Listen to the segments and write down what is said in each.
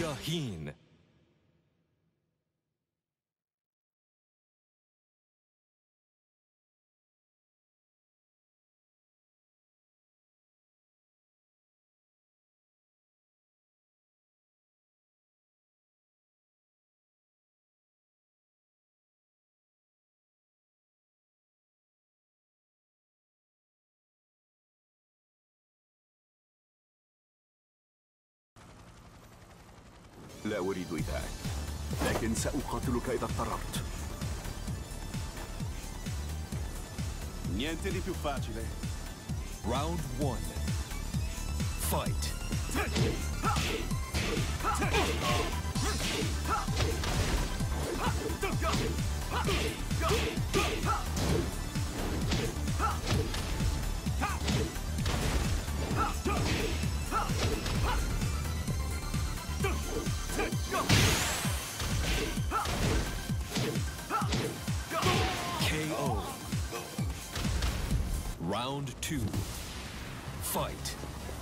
Shaheen. لا أريد إيذاءك، لكن سأقاتلك إذا اضطررت. Niente di più facile. Round 1. Fight. KO. Round 2. Fight.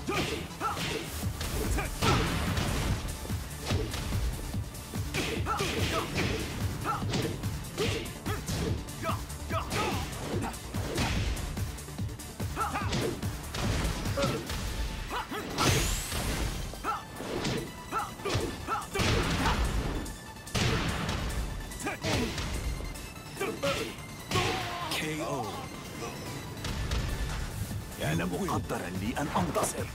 KO. كان مقدرا لي أن أنتصر.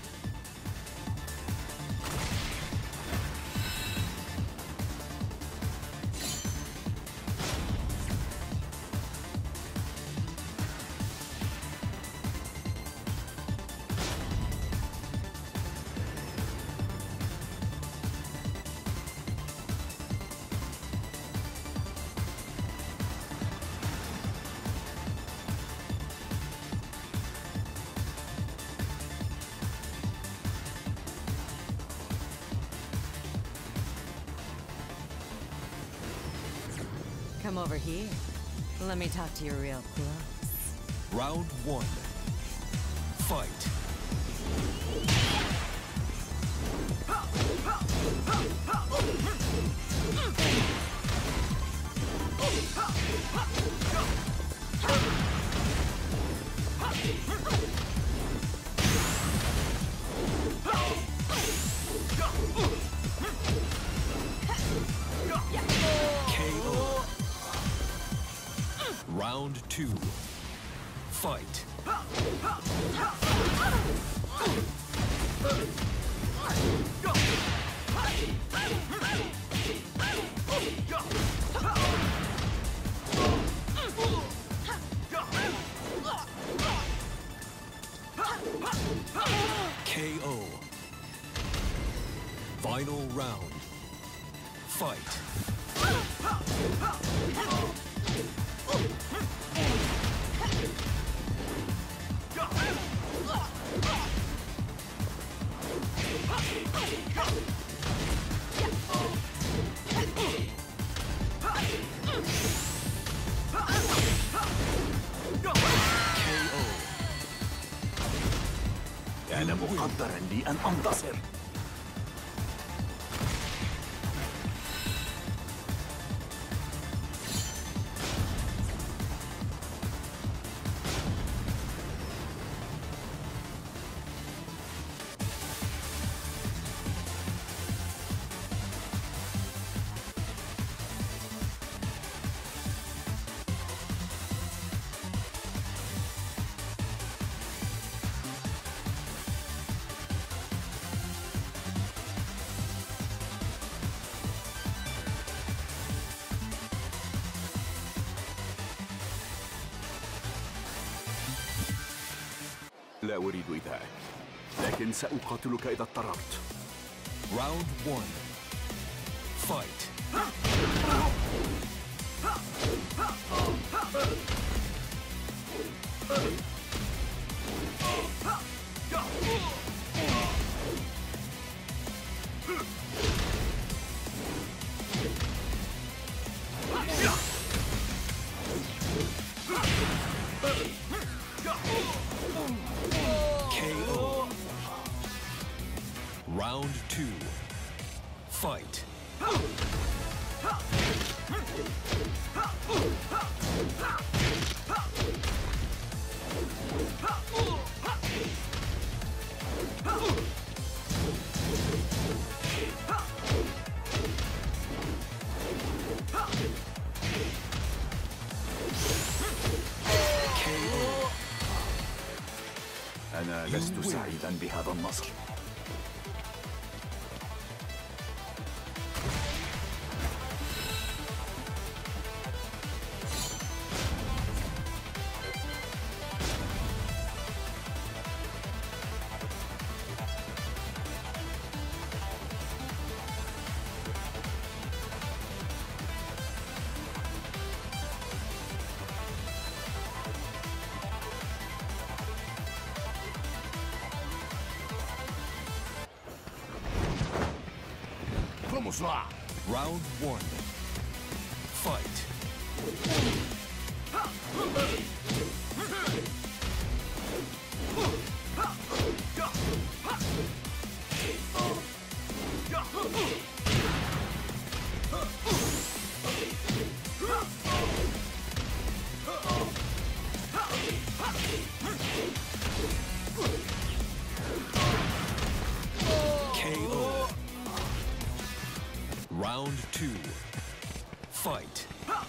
Come over here. Let me talk to you real close. Round 1. Fight. KO. Round 2. Fight. KO. Final round. Fight. كان مقدرا لي أن أنتصر. لا أريد إيذاءك، لكن سأقاتلك إذا اضطررت. Round 1. Fight. KO. Round 2. Fight. أنا لست سعيدا بهذا النصر. Vamos lá! Round 1. Fight. KO. Round 2. Fight.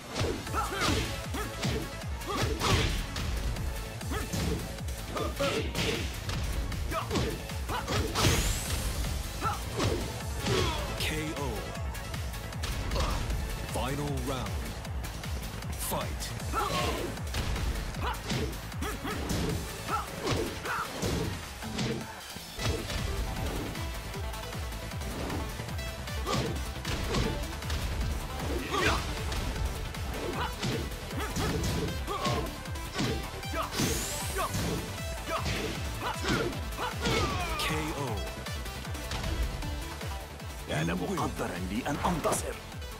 KO. Final round. Fight. KO. كان مقدرا لي أن أنتصر.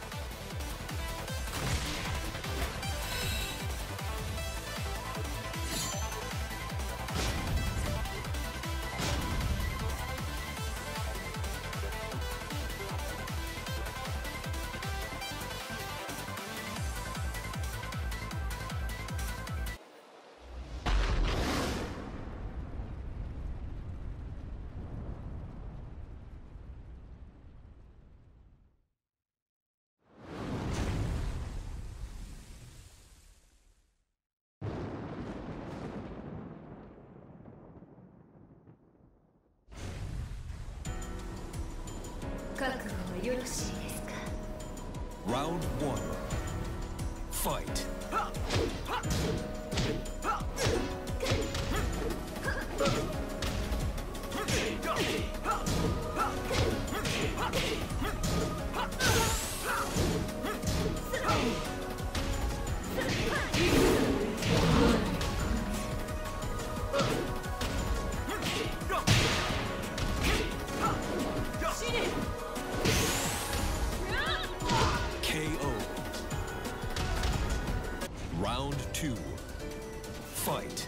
Round 1. Fight. KO. Round 2. Fight.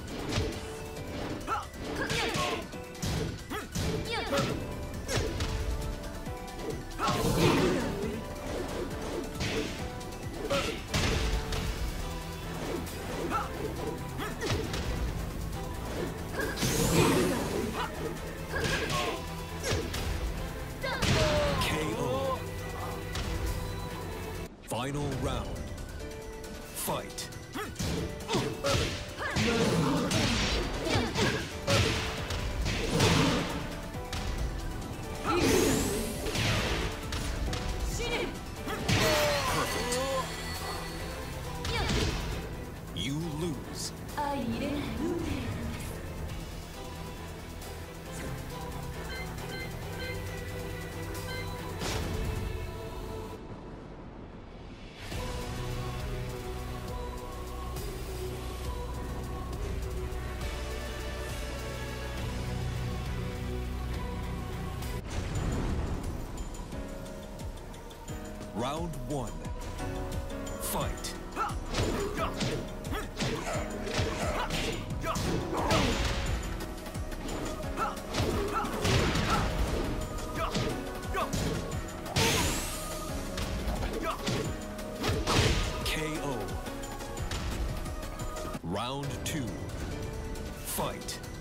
KO. Final round. Fight. Perfect. You lose. Round 1. Fight. Round 2. Fight.